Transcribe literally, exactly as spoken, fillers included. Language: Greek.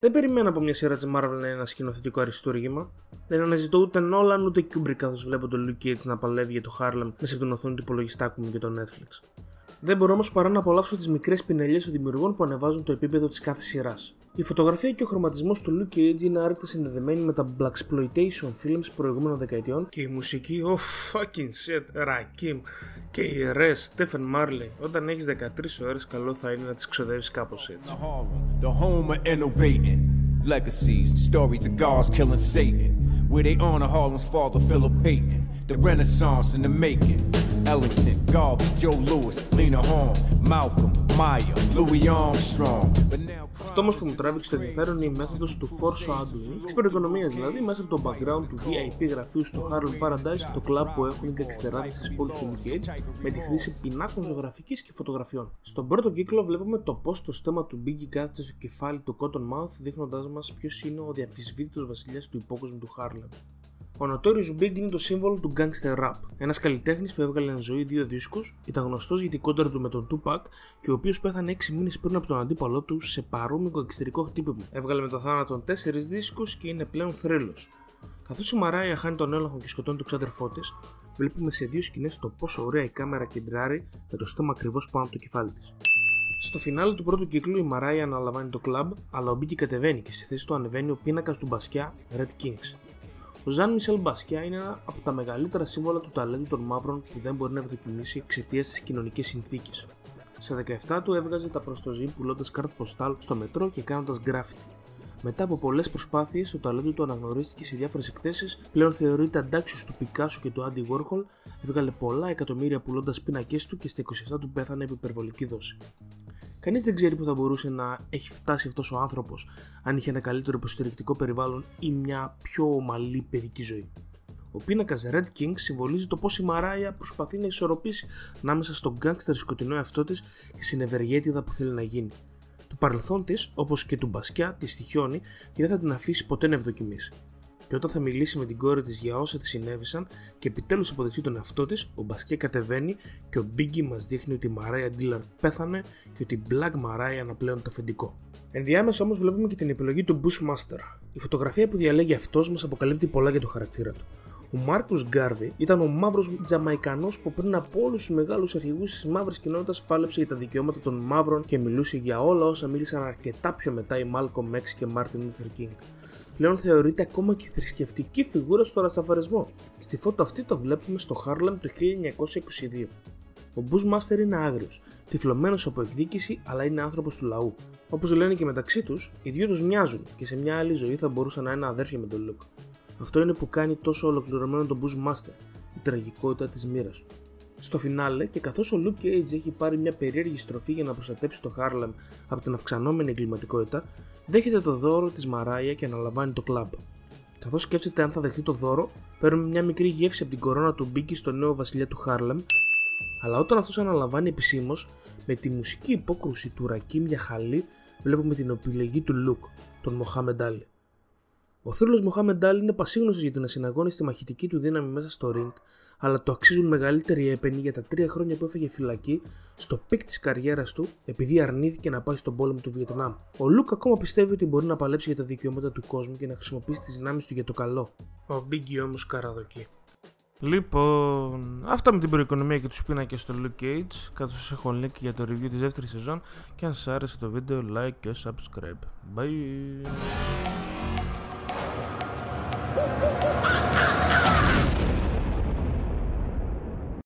Δεν περιμένω από μια σειρά της Marvel να είναι ένα σκηνοθετικό αριστούργημα. Δεν αναζητώ ούτε Nolan ούτε Kubrick καθώς βλέπω τον Luke Cage να παλεύει για το Harlem μέσα από την οθόνη του υπολογιστάκου μου και το Netflix. Δεν μπορώ όμως παρά να απολαύσω τις μικρές πινελιές των δημιουργών που ανεβάζουν το επίπεδο της κάθε σειράς. Η φωτογραφία και ο χρωματισμός του Luke Cage είναι άρρηκτα συνδεδεμένοι με τα blaxploitation films προηγούμενων δεκαετιών και η μουσική, oh fucking shit, Rakim και η Res, Stephen Marley. Όταν έχεις δεκατρείς ώρες, καλό θα είναι να τις ξοδεύεις κάπως έτσι. The home of innovating legacies, the stories of gods killing Satan, where they honor Harlem's father Philip Payton, the Renaissance in the making. Ellington, Garvey, Joe Louis, Lena Horne, Malcolm, Maya, Louis Armstrong. Αυτό όμως που μου τράβηξε το ενδιαφέρον είναι η μέθοδος του foreshadowing, της προοικονομίας δηλαδή, μέσα από το background του βι άι πι γραφείου στο Harlem Paradise, το κλαμπ που έχουν οι γκαγκστεράδες της πόλης του Luke Cage, με τη χρήση πινάκων ζωγραφικής και φωτογραφιών. Στον πρώτο κύκλο βλέπουμε το πώς το στόμα του Biggie κάθεται στο κεφάλι του Cottonmouth, δείχνοντάς μας ποιος είναι ο διαφυσβήτητος βασιλιάς του υπόκοσμου του Harlem. Ο Notorious Big είναι το σύμβολο του gangster rap, ένας καλλιτέχνης που έβγαλε εν ζωή δύο δίσκους, ήταν γνωστός για την κόντρα του με τον Tupac και ο οποίος πέθανε έξι μήνες πριν από τον αντίπαλό του σε παρόμοιο γκαγκστερικό χτύπημα. Έβγαλε με το θάνατο τέσσερις δίσκους και είναι πλέον θρύλος. Καθώς η Μαράια χάνει τον έλεγχο και σκοτώνει τον ξάδερφό της, βλέπουμε σε δύο σκηνές το πόσο ωραία η κάμερα κεντράρει με το στόμα ακριβώς πάνω από το κεφάλι της. Στο φινάλε του πρώτου κύκλου η Μαράια αναλαμβάνει το κλαμπ, αλλά ο Biggie κατεβαίνει και στη θέση του ανεβαίνει ο πίνακας του Μπασκιά Red Kings. Ο Ζαν Μισελ Μπασκιά είναι ένα από τα μεγαλύτερα σύμβολα του ταλέντου των μαύρων που δεν μπορεί να ευδοκιμήσει εξαιτίας της κοινωνικής συνθήκης. Σε δεκαεπτά του έβγαζε τα προστοζή πουλώντας κάρτ ποστάλ στο μετρό και κάνοντας γκράφιτι. Μετά από πολλές προσπάθειες, το ταλέντο του αναγνωρίστηκε σε διάφορες εκθέσεις, πλέον θεωρείται αντάξιος του Πικάσο και του Άντι Βόρχολ, έβγαλε πολλά εκατομμύρια πουλώντας πίνακες του και στα είκοσι επτά του πέθανε επί υπερβολική δόση. Κανείς δεν ξέρει που θα μπορούσε να έχει φτάσει αυτός ο άνθρωπος αν είχε ένα καλύτερο υποστηρικτικό περιβάλλον ή μια πιο ομαλή παιδική ζωή. Ο πίνακας Red King συμβολίζει το πως η Μαράια προσπαθεί να ισορροπήσει ανάμεσα στον γκάνγκστερ σκοτεινό εαυτό της και στην ευεργέτιδα που θέλει να γίνει. Το παρελθόν της, όπως και του Μπασκιά, τη στοιχιώνει και δεν θα την αφήσει ποτέ να ευδοκιμήσει. Και όταν θα μιλήσει με την κόρη της για όσα της συνέβησαν και επιτέλους αποδεχτεί τον εαυτό της, ο Μπασκιά κατεβαίνει και ο Biggie μας δείχνει ότι η Μαράια Dillard πέθανε και ότι η Black Mariah αναπλέον το αφεντικό. Ενδιάμεσα όμως βλέπουμε και την επιλογή του Bushmaster. Η φωτογραφία που διαλέγει αυτός μας αποκαλύπτει πολλά για το χαρακτήρα του. Ο Μάρκους Γκάρβι ήταν ο μαύρος Τζαμαϊκανός που πριν από όλους τους μεγάλους αρχηγούς της μαύρης κοινότητας φάλεψε για τα δικαιώματα των μαύρων και μιλούσε για όλα όσα μίλησαν αρκετά πιο μετά οι Malcolm X και Martin Luther King. Πλέον θεωρείται ακόμα και θρησκευτική φιγούρα στο ρατσαφαρισμό. Στη φώτο αυτή το βλέπουμε στο Harlem το χίλια εννιακόσια είκοσι δύο. Ο Bushmaster είναι άγριος, τυφλωμένος από εκδίκηση, αλλά είναι άνθρωπος του λαού. Όπως λένε και μεταξύ τους, οι δυο τους μοιάζουν και σε μια άλλη ζωή θα μπορούσαν να είναι αδέρφια με τον Luke. Αυτό είναι που κάνει τόσο ολοκληρωμένο τον Bushmaster, η τραγικότητα της μοίρας του. Στο φινάλε, και καθώς ο Luke Cage έχει πάρει μια περίεργη στροφή για να προστατέψει το Harlem από την αυξανόμενη εγκληματικότητα, δέχεται το δώρο της Μαράια και αναλαμβάνει το κλαμπ. Καθώς σκέφτεται αν θα δεχτεί το δώρο, παίρνουμε μια μικρή γεύση από την κορώνα του Biggie στο νέο βασιλιά του Harlem, αλλά όταν αυτός αναλαμβάνει επισήμως, με τη μουσική υπόκρουση του Rakim για χαλί, βλέπουμε την επιλογή του Luke, τον Mohamed Ali. Ο θρύλος Mohamed Ali είναι πασίγνωστος για την ασυναγώνιστη μαχητική του δύναμη μέσα στο ring, αλλά το αξίζουν μεγαλύτερη έπαινη για τα τρία χρόνια που έφαγε φυλακή στο πικ της καριέρας του επειδή αρνήθηκε να πάει στον πόλεμο του Βιετνάμ. Ο Luke ακόμα πιστεύει ότι μπορεί να παλέψει για τα δικαιώματα του κόσμου και να χρησιμοποιήσει τις δυνάμεις του για το καλό. Ο Biggie όμως καραδοκεί. Λοιπόν, αυτά με την προοικονομία και τους πίνακες στο Luke Cage, καθώς σας έχω link για το review της δεύτερης σεζόν και αν σας άρεσε το βίντεο like και subscribe. Bye!